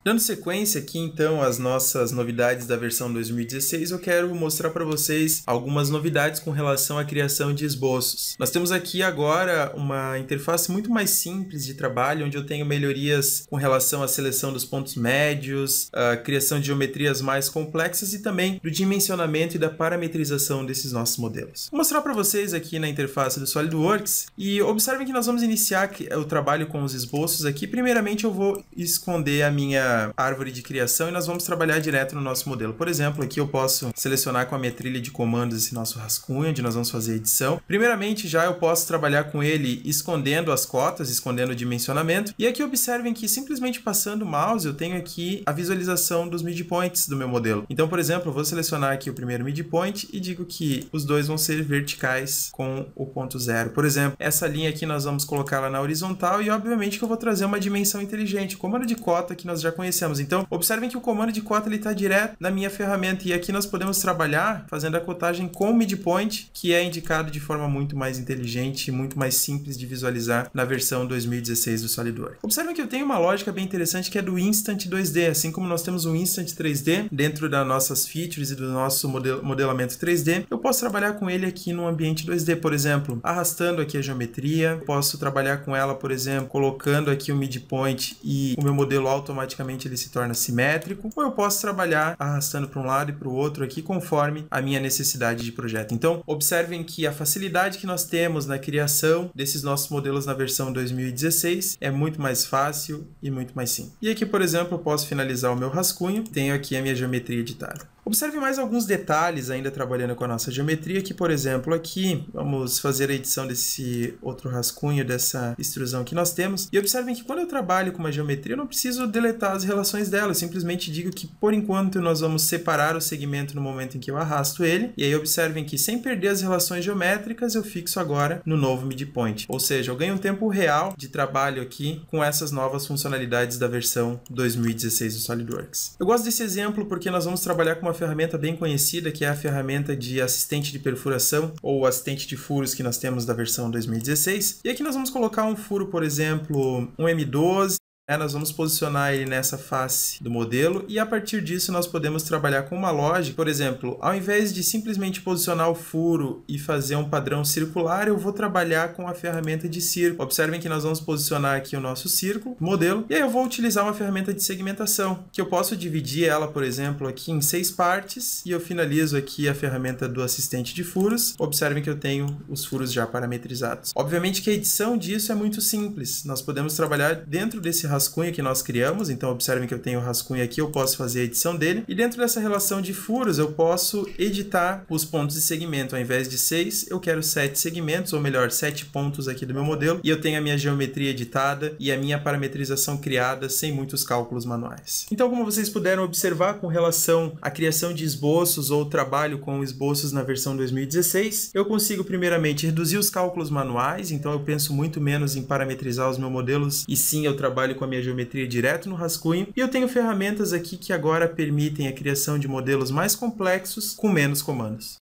Dando sequência aqui então às nossas novidades da versão 2016, eu quero mostrar para vocês algumas novidades com relação à criação de esboços. Nós temos aqui agora uma interface muito mais simples de trabalho, onde eu tenho melhorias com relação à seleção dos pontos médios, a criação de geometrias mais complexas e também do dimensionamento e da parametrização desses nossos modelos. Vou mostrar para vocês aqui na interface do SolidWorks e observem que nós vamos iniciar o trabalho com os esboços aqui. Primeiramente eu vou esconder a minha árvore de criação e nós vamos trabalhar direto no nosso modelo. Por exemplo, aqui eu posso selecionar com a minha trilha de comandos esse nosso rascunho, onde nós vamos fazer a edição. Primeiramente, já eu posso trabalhar com ele escondendo as cotas, escondendo o dimensionamento. E aqui observem que simplesmente passando o mouse, eu tenho aqui a visualização dos midpoints do meu modelo. Então, por exemplo, eu vou selecionar aqui o primeiro midpoint e digo que os dois vão ser verticais com o ponto zero. Por exemplo, essa linha aqui nós vamos colocá-la na horizontal e obviamente que eu vou trazer uma dimensão inteligente. O comando de cota que nós já conhecemos. Então, observem que o comando de cota está direto na minha ferramenta e aqui nós podemos trabalhar fazendo a cotagem com o midpoint, que é indicado de forma muito mais inteligente e muito mais simples de visualizar na versão 2016 do SolidWorks. Observem que eu tenho uma lógica bem interessante que é do Instant 2D, assim como nós temos um Instant 3D dentro das nossas features e do nosso modelamento 3D, eu posso trabalhar com ele aqui no ambiente 2D, por exemplo, arrastando aqui a geometria, posso trabalhar com ela, por exemplo, colocando aqui o midpoint e o meu modelo automaticamente ele se torna simétrico, ou eu posso trabalhar arrastando para um lado e para o outro aqui conforme a minha necessidade de projeto. Então, observem que a facilidade que nós temos na criação desses nossos modelos na versão 2016 é muito mais fácil e muito mais simples. E aqui, por exemplo, eu posso finalizar o meu rascunho, tenho aqui a minha geometria editada. Observe mais alguns detalhes ainda trabalhando com a nossa geometria, que, por exemplo, aqui vamos fazer a edição desse outro rascunho, dessa extrusão que nós temos. E observem que quando eu trabalho com uma geometria, eu não preciso deletar as relações dela, eu simplesmente digo que, por enquanto, nós vamos separar o segmento no momento em que eu arrasto ele. E aí observem que, sem perder as relações geométricas, eu fixo agora no novo midpoint. Ou seja, eu ganho um tempo real de trabalho aqui com essas novas funcionalidades da versão 2016 do SolidWorks. Eu gosto desse exemplo porque nós vamos trabalhar com uma ferramenta bem conhecida, que é a ferramenta de assistente de perfuração ou assistente de furos que nós temos da versão 2016. E aqui nós vamos colocar um furo, por exemplo, um M12. Nós vamos posicionar ele nessa face do modelo e a partir disso nós podemos trabalhar com uma lógica. Por exemplo, ao invés de simplesmente posicionar o furo e fazer um padrão circular, eu vou trabalhar com a ferramenta de círculo. Observem que nós vamos posicionar aqui o nosso círculo, modelo, e aí eu vou utilizar uma ferramenta de segmentação, que eu posso dividir ela, por exemplo, aqui em 6 partes e eu finalizo aqui a ferramenta do assistente de furos. Observem que eu tenho os furos já parametrizados. Obviamente que a edição disso é muito simples. Nós podemos trabalhar dentro desse rascunho que nós criamos, então observem que eu tenho o rascunho aqui, eu posso fazer a edição dele, e dentro dessa relação de furos eu posso editar os pontos de segmento. Ao invés de 6, eu quero 7 segmentos, ou melhor, 7 pontos aqui do meu modelo, e eu tenho a minha geometria editada e a minha parametrização criada sem muitos cálculos manuais. Então, como vocês puderam observar com relação à criação de esboços ou trabalho com esboços na versão 2016, eu consigo primeiramente reduzir os cálculos manuais, então eu penso muito menos em parametrizar os meus modelos e sim eu trabalho com a minha geometria direto no rascunho, e eu tenho ferramentas aqui que agora permitem a criação de modelos mais complexos com menos comandos.